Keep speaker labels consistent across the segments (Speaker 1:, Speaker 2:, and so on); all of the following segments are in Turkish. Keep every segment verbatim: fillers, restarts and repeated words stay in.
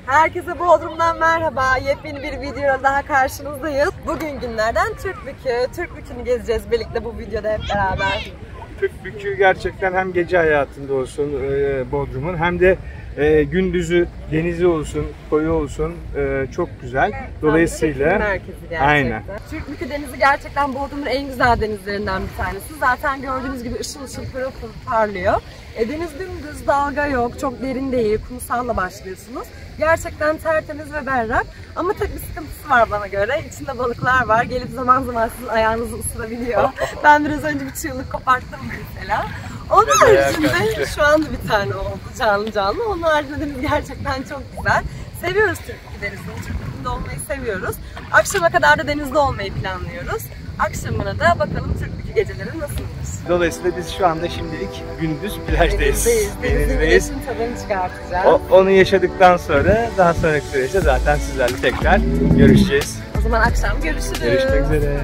Speaker 1: Herkese Bodrum'dan merhaba. Yepyeni bir videoyla daha karşınızdayız. Bugün günlerden Türkbükü. Türkbükü'nü gezeceğiz birlikte bu videoda hep beraber.
Speaker 2: Türkbükü gerçekten hem gece hayatında olsun e, Bodrum'un hem de e, gündüzü, denizi olsun, koyu olsun e, çok güzel. Dolayısıyla
Speaker 1: merkezi gerçekten.
Speaker 2: Aynen.
Speaker 1: Türkbükü denizi gerçekten Bodrum'un en güzel denizlerinden bir tanesi. Zaten gördüğünüz gibi ışıl ışıl pırıl pırıl parlıyor. E, deniz dümdüz, dalga yok, çok derin değil, kumsalla başlıyorsunuz. Gerçekten tertemiz ve berrak. Ama tek bir sıkıntısı var bana göre. İçinde balıklar var. Gelip zaman zaman sizin ayağınızı ısırabiliyor. Ben biraz önce bir çığlık koparttım mesela. Onun haricinde şu anda bir tane oldu canlı canlı. Onun haricinde deniz gerçekten çok güzel. Seviyoruz Türkbükü denizini. Türkbükü'nde olmayı seviyoruz. Akşama kadar da denizde olmayı planlıyoruz. Akşamına da bakalım Türkbükü geceleri nasılmış.
Speaker 2: Dolayısıyla biz şu anda şimdilik gündüz plajdayız.
Speaker 1: Denizdeyiz.
Speaker 2: Denizdeyiz.
Speaker 1: Denizin tadını çıkartacağız.
Speaker 2: O, onu yaşadıktan sonra daha sonraki süreçte zaten sizlerle tekrar görüşeceğiz.
Speaker 1: O zaman akşam görüşürüz.
Speaker 2: Görüşmek üzere.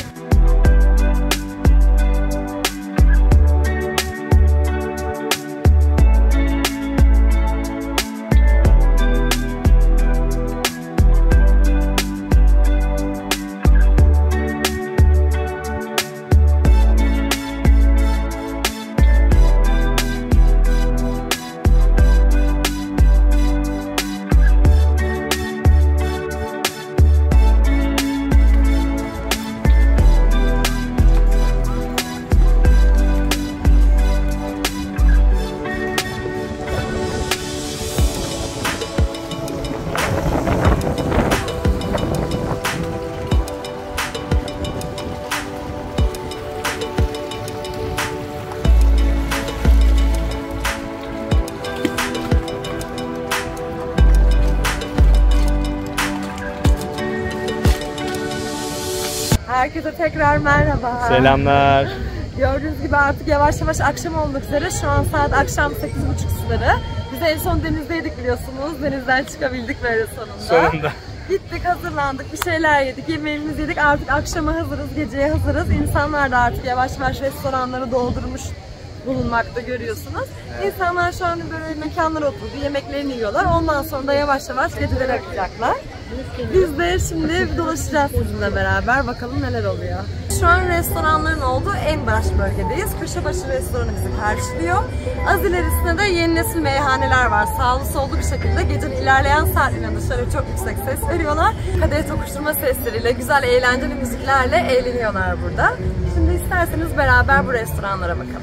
Speaker 1: Herkese tekrar merhaba.
Speaker 2: Selamlar.
Speaker 1: Gördüğünüz gibi artık yavaş yavaş akşam olmak üzere. Şu an saat akşam sekiz buçuk suları. Biz en son denizdeydik biliyorsunuz. Denizden çıkabildik böyle sonunda.
Speaker 2: Sonunda.
Speaker 1: Gittik, hazırlandık, bir şeyler yedik, yemeğimizi yedik. Artık akşama hazırız, geceye hazırız. İnsanlar da artık yavaş yavaş restoranları doldurmuş bulunmakta, görüyorsunuz. Evet. İnsanlar şu an böyle mekanlara oturdu, yemeklerini yiyorlar. Ondan sonra da yavaş yavaş geceleri akacaklar. Biz de şimdi dolaşacağız sizinle beraber. Bakalım neler oluyor. Şu an restoranların olduğu en baş bölgedeyiz. Köşebaşı restoranı bizi karşılıyor. Az ilerisinde de yeni nesil meyhaneler var. Sağlı sollu bir şekilde gecenin ilerleyen saatlerinde dışarı çok yüksek ses veriyorlar. Kadeh tokuşturma sesleriyle, güzel eğlenceli müziklerle eğleniyorlar burada. Şimdi isterseniz beraber bu restoranlara bakalım.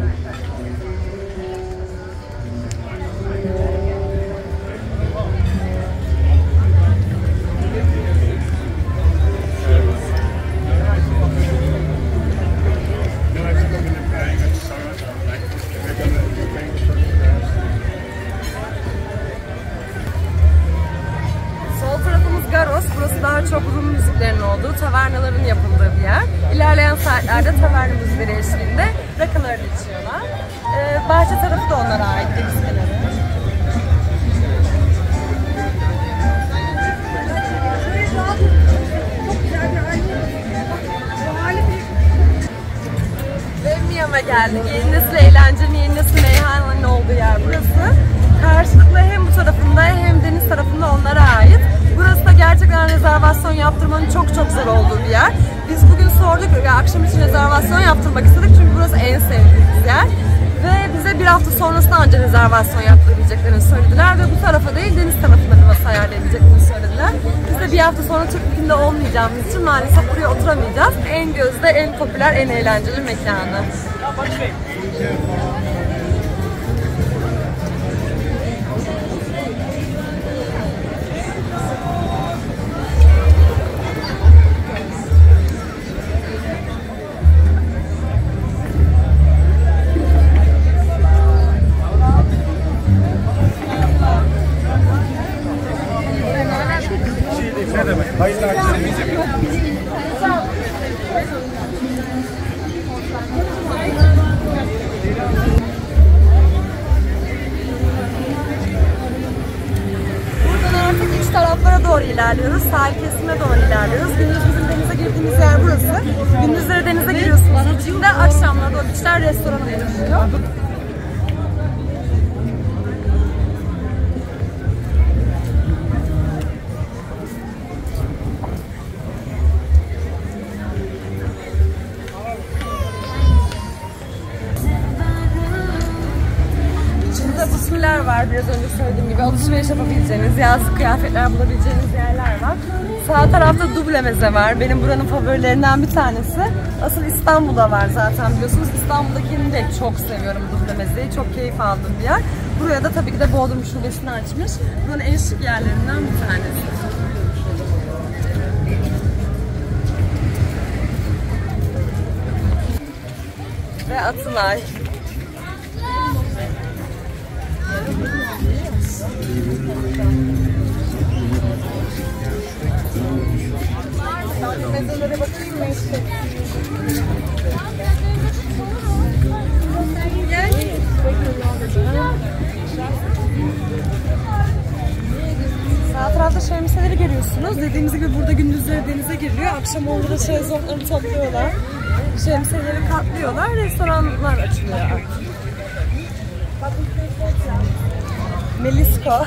Speaker 1: Burası daha çok Rum müziklerinin olduğu, tavernaların yapıldığı bir yer. İlerleyen saatlerde taverna müzikleri eşliğinde rakılarını içiyorlar. Ee, bahçe tarafı da onlara ait, deniz kenarı. Ve Miami'ye geldik. Yeni nesil eğlencenin, yeni nesil meyhanenin olduğu yer burası. Karşılıklı hem bu tarafında hem deniz tarafında onlara ait. Burası da gerçekten rezervasyon yaptırmanın çok çok zor olduğu bir yer. Biz bugün sorduk ve akşam için rezervasyon yaptırmak istedik çünkü burası en sevdiğimiz yer. Ve bize bir hafta sonrasında ancak rezervasyon yaptırabileceklerini söylediler ve bu tarafa değil deniz tarafında bir masa ayarlayabileceklerini söylediler. Biz de bir hafta sonra Türkbükü'nde olmayacağımız için maalesef buraya oturamayacağız. En gözde, en popüler, en eğlenceli mekanı.
Speaker 2: Ne demek? Hayırlı akşamlar.
Speaker 1: Buradan artık iç taraflara doğru ilerliyoruz. Sahil kesimine doğru ilerliyoruz. Gündüz bizim denize girdiğimiz yer burası. Gündüzleri denize giriyorsunuz. Şimdi akşamları da beachler restoranı oluşuyor. var. Biraz önce söylediğim gibi alışveriş yapabileceğiniz, yazlık kıyafetler bulabileceğiniz yerler var. Sağ tarafta duble meze var. Benim buranın favorilerinden bir tanesi. Asıl İstanbul'da var zaten biliyorsunuz. İstanbul'dakini de çok seviyorum, duble mezeyi. Çok keyif aldığım bir yer. Buraya da tabii ki de Bodrum şubesini açmış. Buranın en şık yerlerinden bir tanesi. Ve Atılay. Mezelere bakayım mı işte? Gel. Sağ tarafta şemsiyeleri görüyorsunuz. Dediğimiz gibi burada gündüzleri denize giriliyor. Akşam oldu da şezlongları topluyorlar. Şemsiyeleri katlıyorlar. Restoranlar açılıyor artık. Melisko.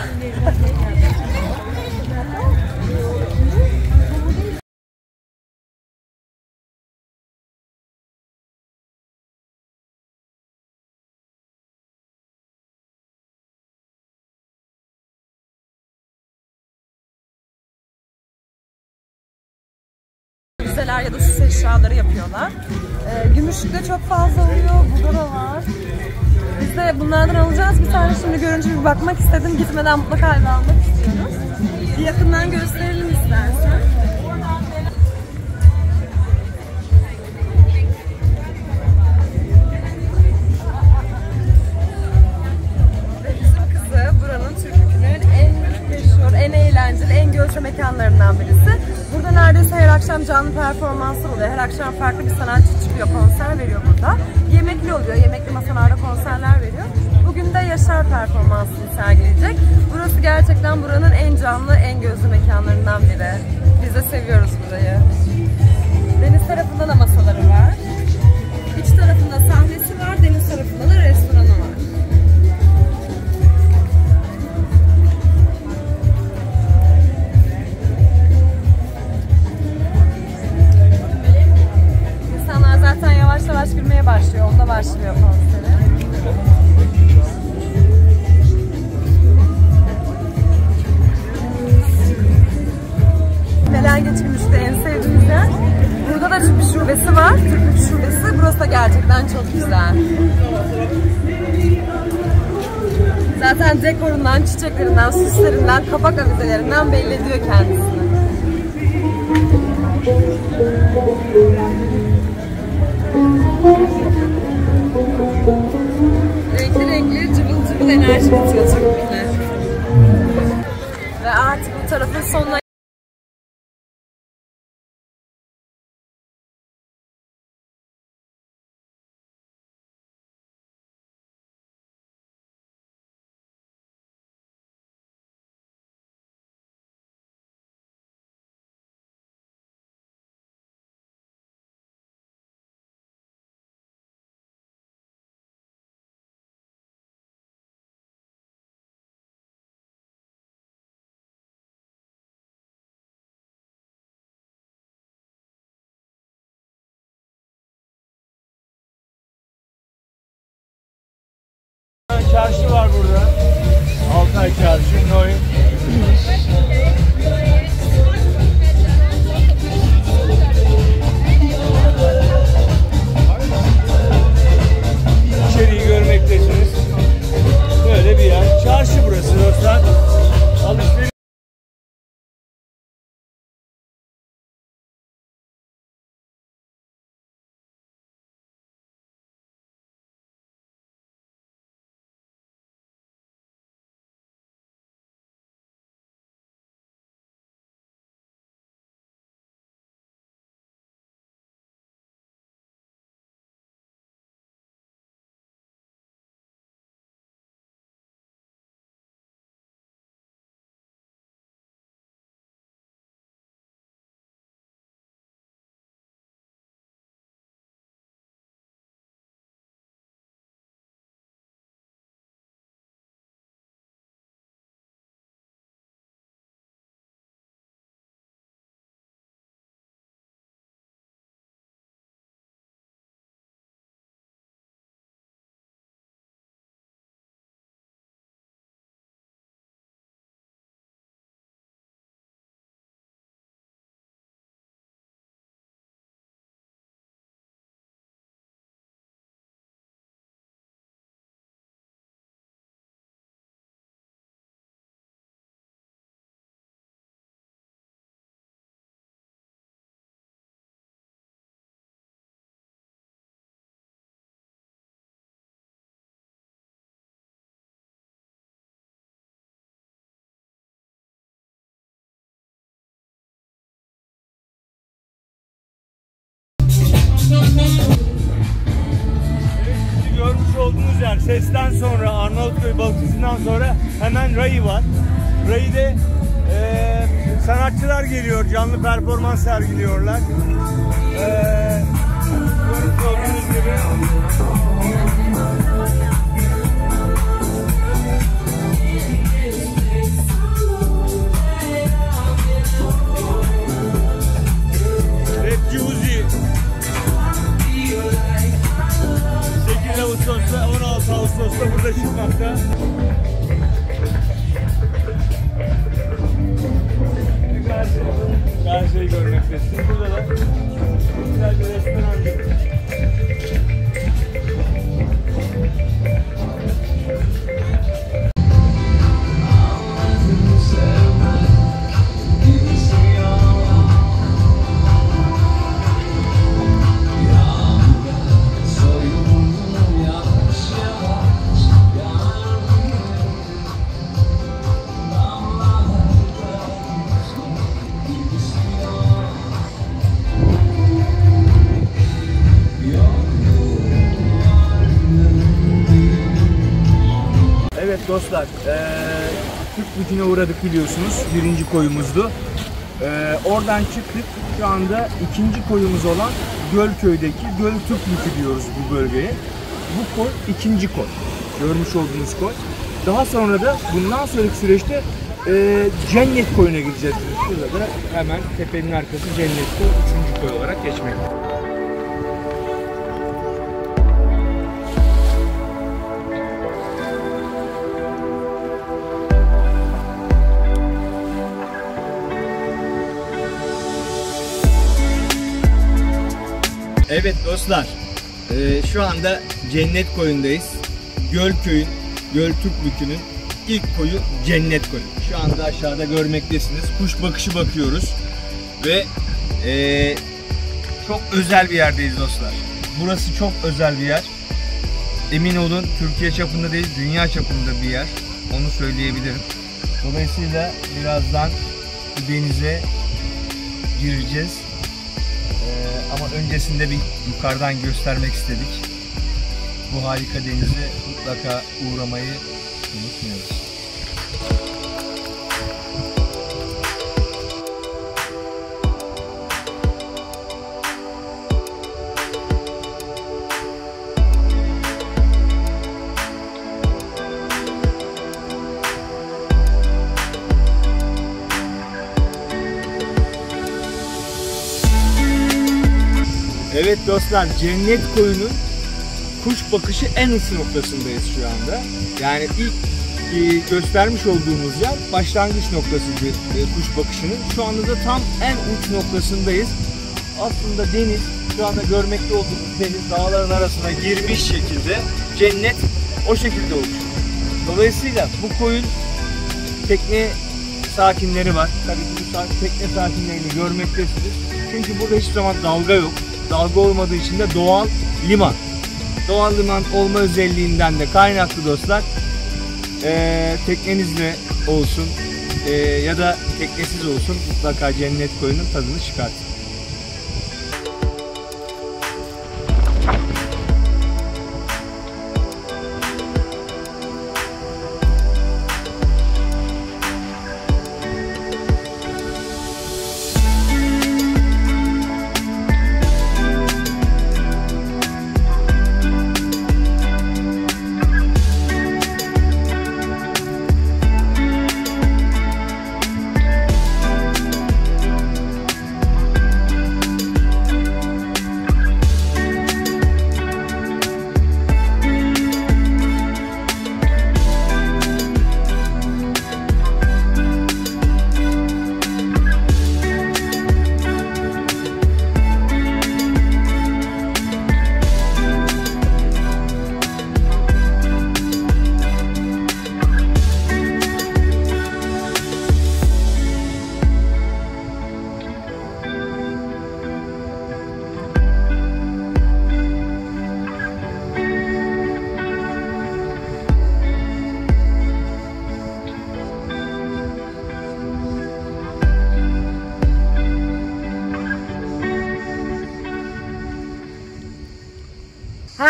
Speaker 1: Müzeler ya da süs eşyaları yapıyorlar. Ee, Gümüşlük'te çok fazla oluyor. Burada da var. Biz de bunlardan alacağız. Bir tane şimdi görünce bir bakmak istedim. Gitmeden mutlaka eve almak istiyoruz. Bir yakından gösterelim istersen. Ve bizim kızı buranın Türk'ünün en meşhur, en eğlenceli, en gözde mekanlarından birisi. Burada neredeyse her akşam canlı performanslar oluyor. Her akşam farklı bir sanatçı çıkıyor, konser veriyor burada. Yemekli oluyor, yemekli masalarda konserler veriyor. Bugün de Yaşar performansını sergileyecek. Burası gerçekten buranın en canlı, en gözlü mekanlarından biri. Biz de seviyoruz burayı. Deniz tarafında da masaları var. İç tarafında sahnesi var, deniz tarafında da restoranı var. İnsanlar zaten yavaş yavaş girmeye başlıyor. Onda başlıyor konseri. Melengeç Gümüş'te en sevdiğimiz yer. Burada da bir şubesi var. Türk şubesi. Burası da gerçekten çok güzel. Zaten dekorundan, çiçeklerinden, süslerinden, kapak avizelerinden belli ediyor kendisini. Renkli renkli cıvıl cıvıl enerji bitiyor Türk'le. Ve artık bu tarafın sonuna
Speaker 2: Çarşı var burada. Altay Çarşı, Noy. Serses'ten sonra, Arnavutköy Balıkçısı'ndan sonra hemen Rai var. Rai'de e, sanatçılar geliyor, canlı performans sergiliyorlar. E, gördüğünüz gibi Rapçi Uzi sekiz Ağustos'ta, on altı Ağustos'ta burada çıkmakta. Karşıyı görmektesiniz. Burada da güzel bir restoran. Evet dostlar, ee, Türkbükü'ne uğradık biliyorsunuz, birinci koyumuzdu. E, oradan çıktık, şu anda ikinci koyumuz olan Gölköy'deki Göl Türkbükü diyoruz bu bölgeye. Bu koy ikinci koy, görmüş olduğunuz koy. Daha sonra da bundan sonraki süreçte e, Cennet Koyu'na gideceğiz. Şurada da hemen tepenin arkası Cennet Koy, üçüncü koy olarak geçmekte. Evet dostlar, e, şu anda Cennet Koyu'ndayız. Gölköy'ün, Göltürkbükü'nün ilk koyu Cennet Koyu. Şu anda aşağıda görmektesiniz. Kuş bakışı bakıyoruz ve e, çok özel bir yerdeyiz dostlar. Burası çok özel bir yer. Emin olun Türkiye çapında değil, dünya çapında bir yer. Onu söyleyebilirim. Dolayısıyla birazdan denize gireceğiz. Ama öncesinde bir yukarıdan göstermek istedik. Bu harika denize mutlaka uğramayı unutmuyoruz. Evet dostlar, Cennet Koyu'nun kuş bakışı en uç noktasındayız şu anda. Yani ilk e, göstermiş olduğumuz yer başlangıç noktasıydı e, kuş bakışının. Şu anda da tam en uç noktasındayız. Aslında deniz, şu anda görmekte olduğumuz deniz dağların arasına girmiş şekilde, cennet o şekilde oluşuyor. Dolayısıyla bu koyun tekne sakinleri var. Tabii ki bu tekne sakinlerini görmektesiniz. Çünkü burada hiçbir zaman dalga yok. Dalga olmadığı için de doğal liman. Doğal liman olma özelliğinden de kaynaklı dostlar. Ee, teknenizle olsun e, ya da teknesiz olsun mutlaka Cennet Koyu'nun tadını çıkartın.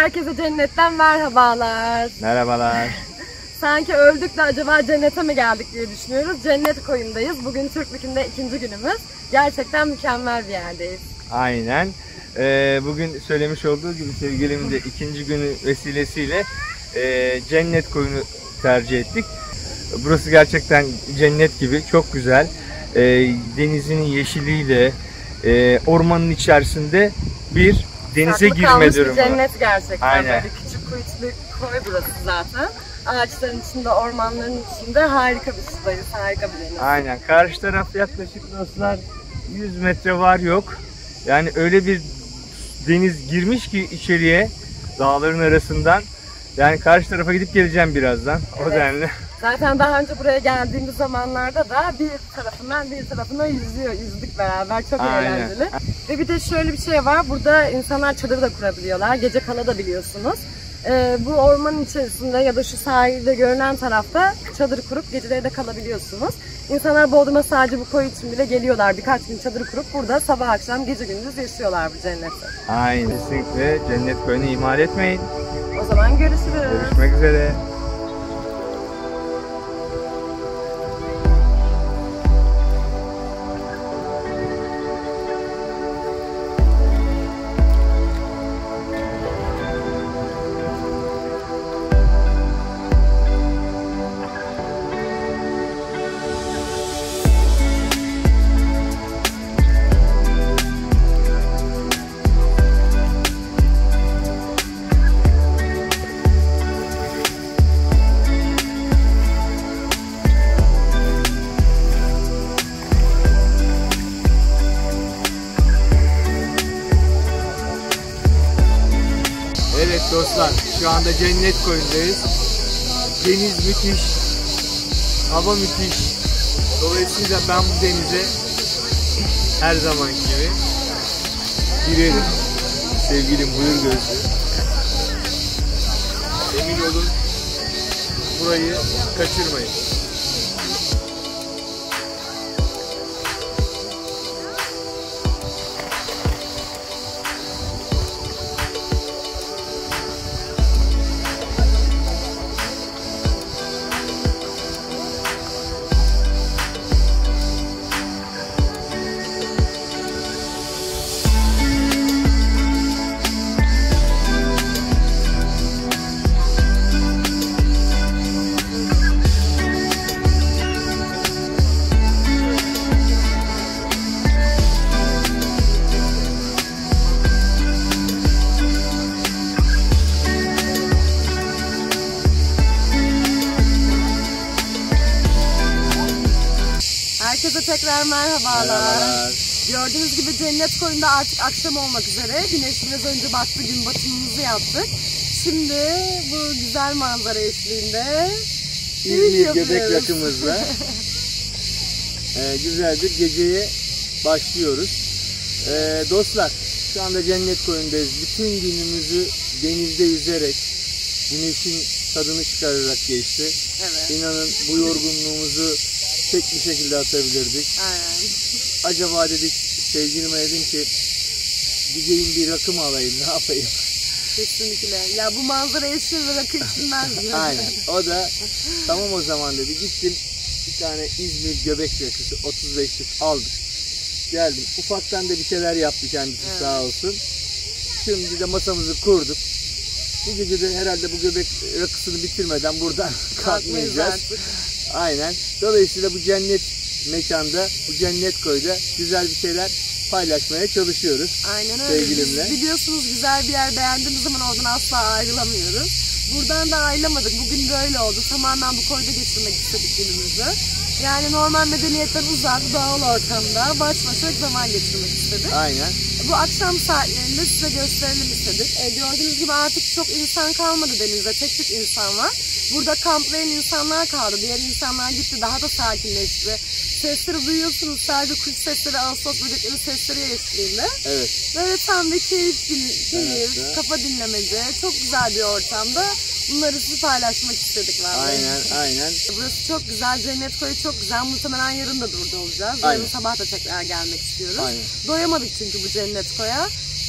Speaker 1: Herkese cennetten merhabalar.
Speaker 2: Merhabalar.
Speaker 1: Sanki öldük de acaba cennete mi geldik diye düşünüyoruz. Cennet Koyun'dayız. Bugün Türkbükü'nde ikinci günümüz. Gerçekten mükemmel bir yerdeyiz.
Speaker 2: Aynen. Ee, bugün söylemiş olduğu gibi sevgilim de ikinci günü vesilesiyle e, Cennet Koyun'u tercih ettik. Burası gerçekten cennet gibi, çok güzel. E, denizinin yeşiliyle, e, ormanın içerisinde bir denize
Speaker 1: Saklı
Speaker 2: girme
Speaker 1: kalmış
Speaker 2: durumu.
Speaker 1: Bir cennet gerçekten.
Speaker 2: Aynen.
Speaker 1: Böyle küçük kuytulu koy burası zaten. Ağaçların içinde, ormanların içinde harika bir sudayız, harika bir deniz.
Speaker 2: Aynen. Karşı taraf yaklaşık dostlar yüz metre var yok. Yani öyle bir deniz girmiş ki içeriye, dağların arasından. Yani karşı tarafa gidip geleceğim birazdan. O
Speaker 1: Evet.
Speaker 2: denli.
Speaker 1: Zaten daha önce buraya geldiğimiz zamanlarda da bir tarafından bir tarafına yüzüyor, yüzdük beraber. Çok
Speaker 2: Aynen.
Speaker 1: eğlenceli. Ve bir de şöyle bir şey var, burada insanlar çadır da kurabiliyorlar, gece kalabiliyorsunuz. Ee, bu ormanın içerisinde ya da şu sahilde görünen tarafta çadır kurup geceleri de kalabiliyorsunuz. İnsanlar Bodrum'a sadece bu koy için bile geliyorlar. Birkaç gün çadır kurup burada sabah akşam gece gündüz yaşıyorlar bu cennette.
Speaker 2: Aynen. Kesinlikle Cennet Koyun'u ihmal etmeyin.
Speaker 1: O zaman görüşürüz.
Speaker 2: Görüşmek üzere. Evet dostlar, şu anda Cennet Koyun'dayız. Deniz müthiş, hava müthiş. Dolayısıyla ben bu denize her zaman gibi girerim. Sevgilim buyur gözlü. Emin olun, burayı kaçırmayın.
Speaker 1: Herkese tekrar merhabalar.
Speaker 2: Merhabalar.
Speaker 1: Gördüğünüz gibi Cennet Koyun'da artık akşam olmak üzere. Güneş biraz önce battı, gün batımımızı yaptık. Şimdi bu güzel manzara eşliğinde
Speaker 2: İzmir Göbek Rakımızla e, güzel bir geceye başlıyoruz. E, dostlar, şu anda Cennet Koyun'dayız. Bütün günümüzü denizde yüzerek, güneşin tadını çıkararak geçti.
Speaker 1: Evet.
Speaker 2: İnanın bu yorgunluğumuzu tek bir şekilde atabilirdik.
Speaker 1: Aynen.
Speaker 2: Acaba dedik, sevgilime dedim ki gideyim bir rakı alayım, ne yapayım?
Speaker 1: Kesinlikle. Ya bu manzara eşliğinde rakı içilmez mi?
Speaker 2: Aynen. O da tamam o zaman dedi. Gittim bir tane İzmir Göbek Rakısı otuz beşlik aldım. Geldim. Ufaktan da bir şeyler yaptı kendisi, evet. Sağ olsun. Şimdi de masamızı kurduk. Bu gece de herhalde bu göbek rakısını bitirmeden buradan kalkmayacağız. Aynen. Dolayısıyla bu cennet mekanda, bu cennet koyda güzel bir şeyler paylaşmaya çalışıyoruz.
Speaker 1: Aynen öyle.
Speaker 2: Sevgilimle.
Speaker 1: Biz biliyorsunuz güzel bir yer beğendiğimiz zaman oradan asla ayrılamıyoruz. Buradan da ayrılamadık. Bugün böyle oldu. Tamamen bu koyda geçirmek istedik günümüzü. Yani normal medeniyetten uzak, doğal ortamda baş başa zaman geçirmek istedik.
Speaker 2: Aynen.
Speaker 1: Bu akşam saatlerinde size gösterelim istedik. E, gördüğünüz gibi artık çok insan kalmadı denizde. Tek tük insan var. Burada kamplayan insanlar kaldı. Diğer insanlar gitti. Daha da sakinleşti. Sesleri duyuyorsunuz. Sadece kuş sesleri, ağustos böcekleri sesleri eşliğinde.
Speaker 2: Evet.
Speaker 1: Böyle tam bir keyif, keyif
Speaker 2: Evet.
Speaker 1: kafa dinlemece. Çok güzel bir ortamda. Bunları sizi paylaşmak istedik vallahi.
Speaker 2: Aynen, aynen.
Speaker 1: Burası çok güzel. Cennet Koyu çok güzel. Muhtemelen yarın da burada olacağız.
Speaker 2: Aynen.
Speaker 1: Yarın sabah da tekrar gelmek istiyoruz.
Speaker 2: Aynen.
Speaker 1: Doyamadık çünkü bu Cennet Koy'a.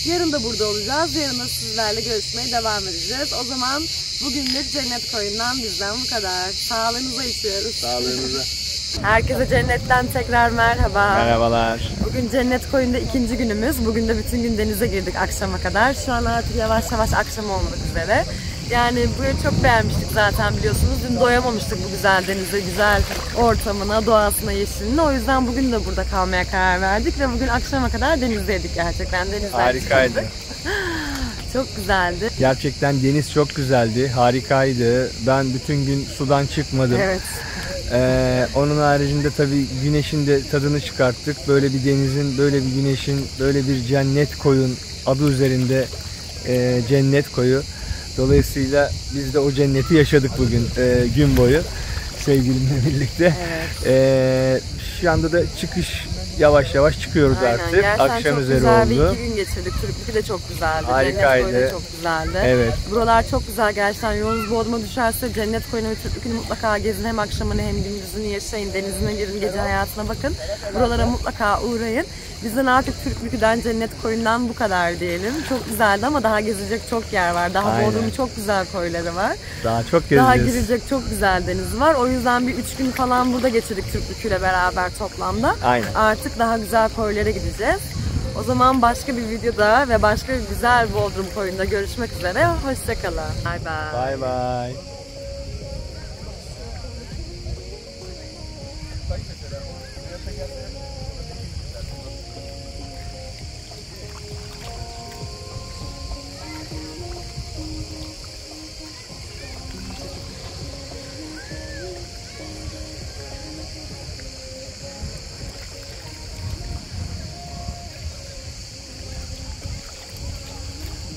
Speaker 1: Yarın da burada olacağız. Yarın da sizlerle görüşmeye devam edeceğiz. O zaman bugünlük Cennet Koyun'dan bizden bu kadar. Sağlığınıza içiyoruz.
Speaker 2: Sağlığınıza.
Speaker 1: Herkese cennetten tekrar merhaba.
Speaker 2: Merhabalar.
Speaker 1: Bugün Cennet Koyun'da ikinci günümüz. Bugün de bütün gün denize girdik akşama kadar. Şu an artık yavaş yavaş akşam olmak üzere. Yani burayı çok beğenmiştik zaten biliyorsunuz. Dün doyamamıştık bu güzel denize, güzel ortamına, doğasına, yeşiline. O yüzden bugün de burada kalmaya karar verdik ve bugün akşama kadar denizdeydik gerçekten. Denizden
Speaker 2: Harikaydı.
Speaker 1: çıktık. Çok güzeldi.
Speaker 2: Gerçekten deniz çok güzeldi, harikaydı. Ben bütün gün sudan çıkmadım.
Speaker 1: Evet.
Speaker 2: Ee, onun haricinde tabii güneşin de tadını çıkarttık. Böyle bir denizin, böyle bir güneşin, böyle bir cennet koyun adı üzerinde e, cennet koyu. Dolayısıyla biz de o cenneti yaşadık bugün e, gün boyu sevgilimle birlikte.
Speaker 1: Evet.
Speaker 2: E, şu anda da çıkış yavaş yavaş çıkıyoruz
Speaker 1: Aynen.
Speaker 2: artık.
Speaker 1: Gerçekten
Speaker 2: Akşam
Speaker 1: çok
Speaker 2: üzeri
Speaker 1: güzel
Speaker 2: oldu.
Speaker 1: bir iki gün geçirdik. Türklük de çok güzeldi.
Speaker 2: Harikaydı.
Speaker 1: Cennet Koyu da çok güzeldi.
Speaker 2: Evet.
Speaker 1: Buralar çok güzel gerçekten. Yolunuz Bodrum'a düşerse Cennet Koyu'na ve Türklük'ünü mutlaka gezin. Hem akşamını hem gündüzünü yaşayın. Denizine girin, gece hayatına bakın. Buralara mutlaka uğrayın. Bizden artık Türklük'ten Cennet Koyu'ndan bu kadar diyelim. Çok güzeldi ama daha gezilecek çok yer var. Daha
Speaker 2: Aynen.
Speaker 1: Bodrum'un çok güzel koyları var.
Speaker 2: Daha çok gezeceğiz.
Speaker 1: Daha girecek çok güzel deniz var. O yüzden bir üç gün falan burada geçirdik Türklük'üyle beraber toplamda.
Speaker 2: Aynen.
Speaker 1: Artık daha güzel koylara gideceğiz. O zaman başka bir videoda ve başka bir güzel Bodrum koyunda görüşmek üzere. Hoşçakalın. Bye bye.
Speaker 2: Bye bye.